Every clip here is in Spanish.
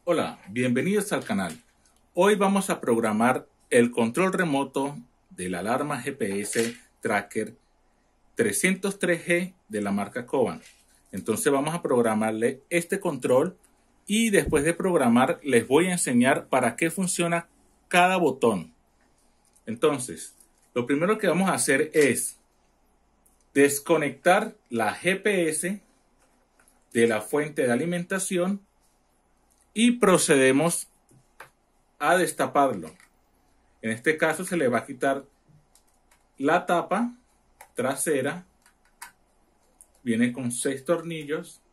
Hola, bienvenidos al canal. Hoy vamos a programar el control remoto de la alarma GPS Tracker 303G de la marca Cobham. Entonces vamos a programarle este control y después de programar les voy a enseñar para qué funciona cada botón. Entonces, lo primero que vamos a hacer es desconectar la GPS de la fuente de alimentación y procedemos a destaparlo. En este caso se le va a quitar la tapa trasera. Viene con 6 tornillos.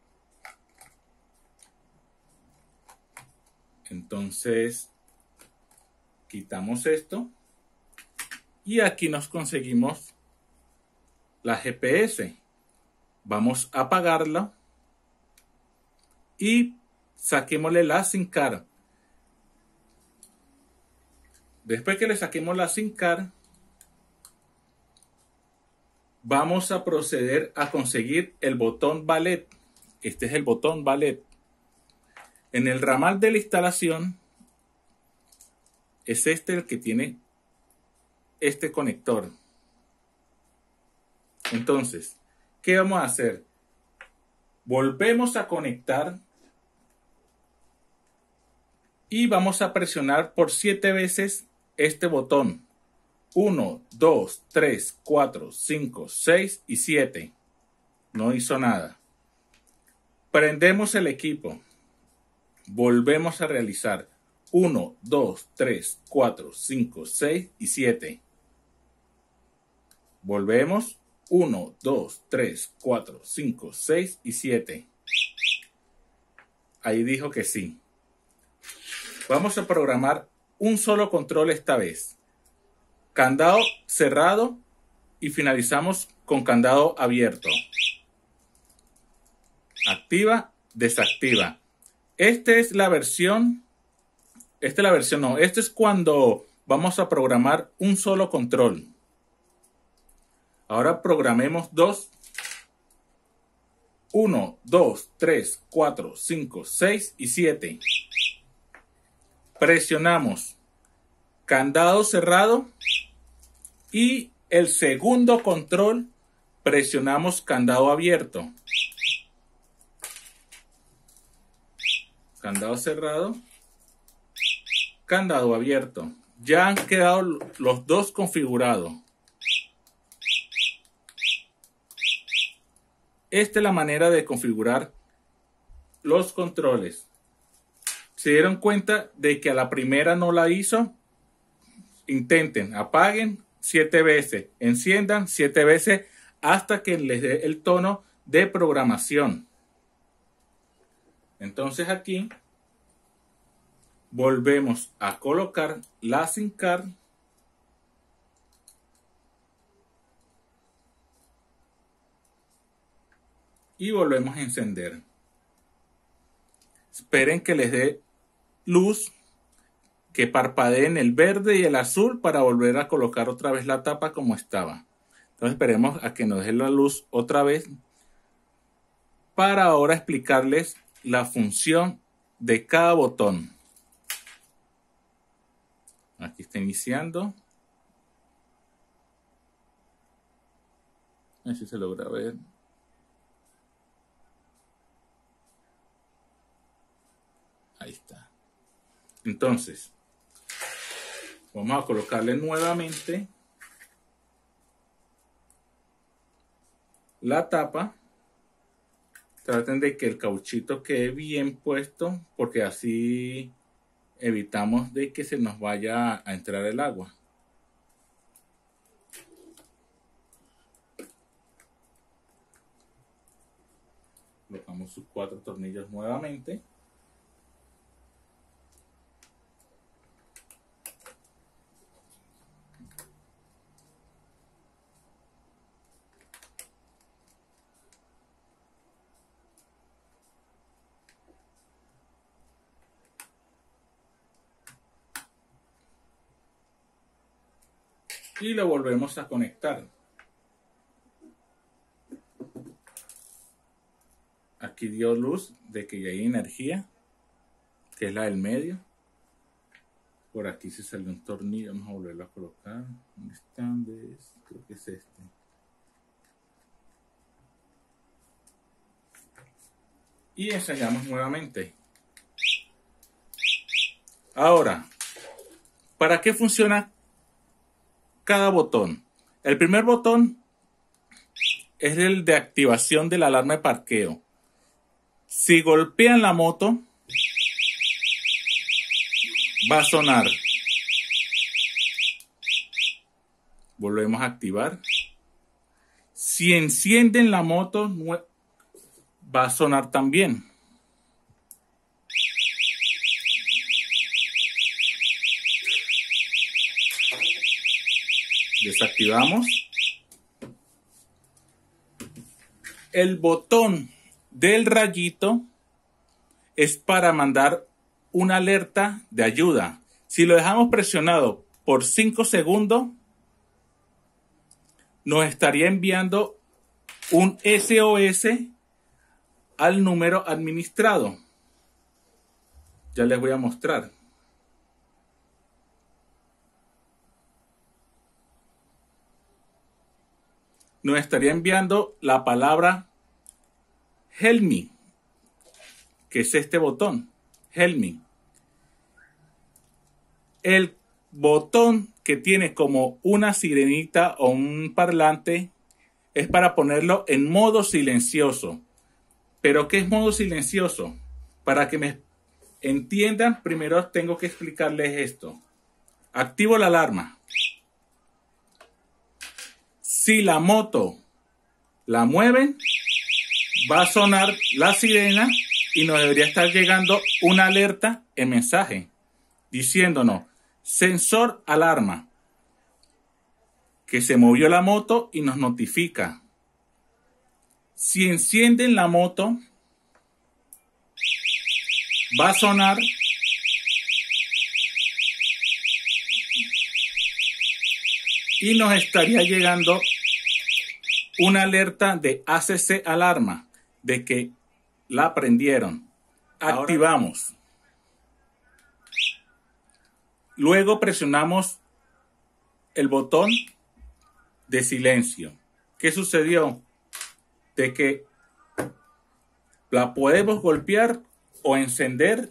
Entonces quitamos esto y aquí nos conseguimos la GPS. Vamos a apagarla y saquémosle la SIM card. Después que le saquemos la SIM card, vamos a proceder a conseguir el botón ballet. Este es el botón ballet. En el ramal de la instalación es este el que tiene este conector. Entonces, ¿qué vamos a hacer? Volvemos a conectar y vamos a presionar por 7 veces este botón. 1, 2, 3, 4, 5, 6 y 7. No hizo nada. Prendemos el equipo. Volvemos a realizar 1, 2, 3, 4, 5, 6 y 7. Volvemos 1, 2, 3, 4, 5, 6 y 7. Ahí dijo que sí. Vamos a programar un solo control esta vez. Candado cerrado y finalizamos con candado abierto. Activa, desactiva. Esta es la versión no. Este es cuando vamos a programar un solo control. Ahora programemos 2. 1, 2, 3, 4, 5, 6 y 7. Presionamos candado cerrado y el segundo control presionamos candado abierto. Candado cerrado, candado abierto. Ya han quedado los dos configurados. Esta es la manera de configurar los controles. ¿Se dieron cuenta de que a la primera no la hizo? Intenten, apaguen 7 veces, enciendan 7 veces hasta que les dé el tono de programación. Entonces aquí volvemos a colocar la SIM card y volvemos a encender. Esperen que les dé luz, que parpadeen el verde y el azul para volver a colocar otra vez la tapa como estaba. Entonces esperemos a que nos dé la luz otra vez para ahora explicarles la función de cada botón. Aquí está iniciando. A ver si se logra ver. Ahí está. Entonces, vamos a colocarle nuevamente la tapa. Traten de que el cauchito quede bien puesto porque así evitamos de que se nos vaya a entrar el agua. Colocamos sus 4 tornillos nuevamente. Y lo volvemos a conectar. Aquí dio luz de que ya hay energía. que es la del medio. Por aquí se salió un tornillo, vamos a volverlo a colocar. ¿Dónde están? Creo que es este. Y ensayamos nuevamente. Ahora, ¿para qué funciona cada botón? El primer botón es el de activación de la alarma de parqueo. Si golpean la moto, va a sonar. Volvemos a activar. Si encienden la moto, va a sonar también. Desactivamos. El botón del rayito es para mandar una alerta de ayuda. Si lo dejamos presionado por 5 segundos, nos estaría enviando un SOS al número administrado. Ya les voy a mostrar. Nos estaría enviando la palabra Help Me, que es este botón, Help Me. El botón que tiene como una sirenita o un parlante es para ponerlo en modo silencioso. ¿Pero qué es modo silencioso? Para que me entiendan, primero tengo que explicarles esto. Activo la alarma. Si la moto la mueven, va a sonar la sirena y nos debería estar llegando una alerta en mensaje diciéndonos sensor alarma, que se movió la moto y nos notifica. Si encienden la moto, va a sonar y nos estaría llegando una alerta de ACC alarma, de que la prendieron. Activamos. Luego presionamos el botón de silencio. ¿Qué sucedió? De que la podemos golpear o encender,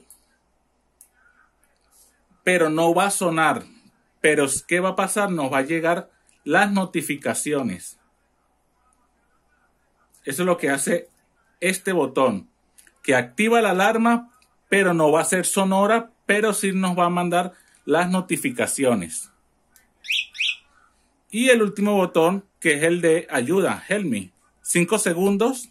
pero no va a sonar. Pero ¿qué va a pasar? Nos va a llegar las notificaciones. Eso es lo que hace este botón, que activa la alarma, pero no va a ser sonora, pero sí nos va a mandar las notificaciones. Y el último botón, que es el de ayuda, Help Me. 5 segundos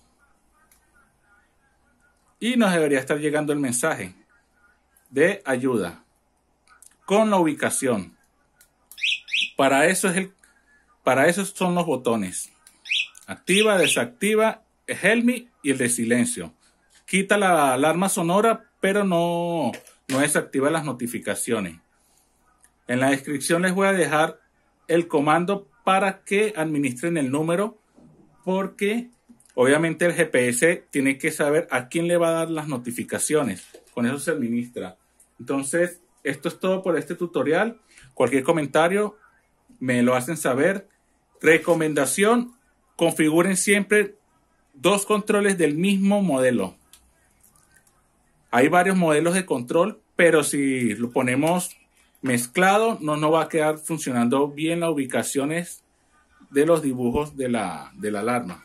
y nos debería estar llegando el mensaje de ayuda con la ubicación. Para eso son los botones. Activa, desactiva, Help Me y el de silencio. Quita la alarma sonora, pero no desactiva las notificaciones. En la descripción les voy a dejar el comando para que administren el número, porque obviamente el GPS tiene que saber a quién le va a dar las notificaciones. Con eso se administra. Entonces, esto es todo por este tutorial. Cualquier comentario me lo hacen saber. Recomendación: configuren siempre 2 controles del mismo modelo. Hay varios modelos de control, pero si lo ponemos mezclado, no nos va a quedar funcionando bien las ubicaciones de los dibujos de la alarma.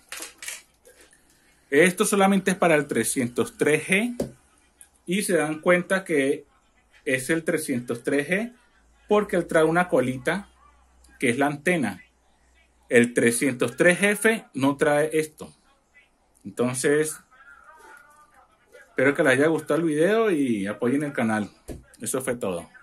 Esto solamente es para el 303G y se dan cuenta que es el 303G porque él trae una colita que es la antena. El 303F no trae esto. Entonces, espero que les haya gustado el video y apoyen el canal. Eso fue todo.